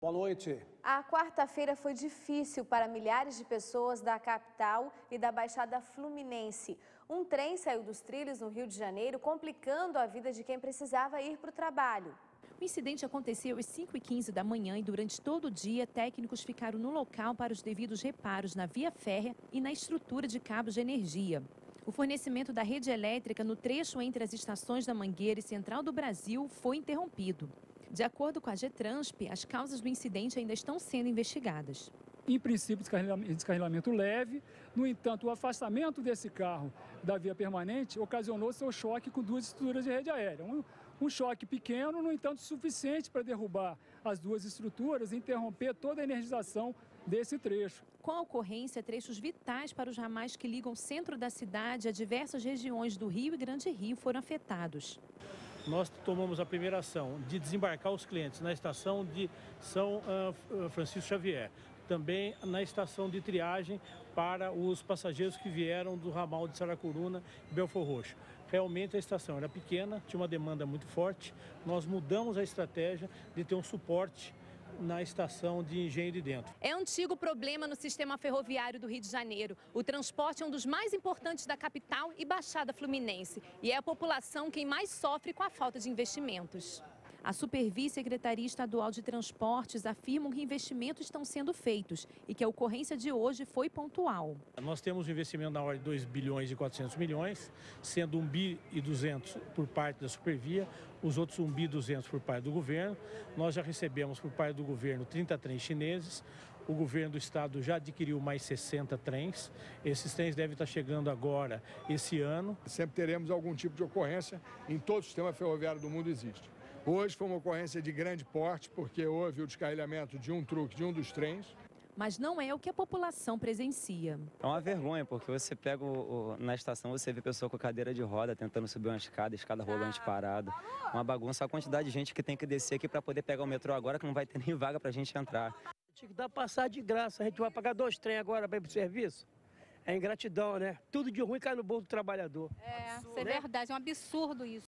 Boa noite. A quarta-feira foi difícil para milhares de pessoas da capital e da Baixada Fluminense. Um trem saiu dos trilhos no Rio de Janeiro, complicando a vida de quem precisava ir para o trabalho. O incidente aconteceu às 5h15 da manhã e durante todo o dia, técnicos ficaram no local para os devidos reparos na via férrea e na estrutura de cabos de energia. O fornecimento da rede elétrica no trecho entre as estações da Mangueira e Central do Brasil foi interrompido. De acordo com a Getransp, as causas do incidente ainda estão sendo investigadas. Em princípio, descarrilamento leve. No entanto, o afastamento desse carro da via permanente ocasionou seu choque com duas estruturas de rede aérea. Um choque pequeno, no entanto, suficiente para derrubar as duas estruturas e interromper toda a energização desse trecho. Com a ocorrência, trechos vitais para os ramais que ligam o centro da cidade a diversas regiões do Rio e Grande Rio foram afetados. Nós tomamos a primeira ação de desembarcar os clientes na estação de São Francisco Xavier, também na estação de triagem para os passageiros que vieram do ramal de Saracuruna e Belfor Roxo. Realmente a estação era pequena, tinha uma demanda muito forte, nós mudamos a estratégia de ter um suporte na estação de Engenho de Dentro. É antigo problema no sistema ferroviário do Rio de Janeiro. O transporte é um dos mais importantes da capital e Baixada Fluminense. E é a população quem mais sofre com a falta de investimentos. A Supervice-Secretaria Estadual de Transportes afirma que investimentos estão sendo feitos e que a ocorrência de hoje foi pontual. Nós temos um investimento na ordem de 2 bilhões e 400 milhões, sendo 1 bi e 200 por parte da Supervia, os outros 1 bi e 200 por parte do governo. Nós já recebemos por parte do governo 30 trens chineses. O governo do estado já adquiriu mais 60 trens. Esses trens devem estar chegando agora, esse ano. Sempre teremos algum tipo de ocorrência em todo o sistema ferroviário do mundo existe. Hoje foi uma ocorrência de grande porte, porque houve o descarrilhamento de um truque de um dos trens. Mas não é o que a população presencia. É uma vergonha, porque você pega na estação, você vê pessoa com cadeira de roda tentando subir uma escada rolante parada. Uma bagunça, a quantidade de gente que tem que descer aqui para poder pegar o metrô agora, que não vai ter nem vaga para a gente entrar. Tinha que dar passar de graça, a gente vai pagar 2 trens agora para ir para o serviço. É ingratidão, né? Tudo de ruim cai no bolso do trabalhador. É, isso é verdade, é um absurdo isso.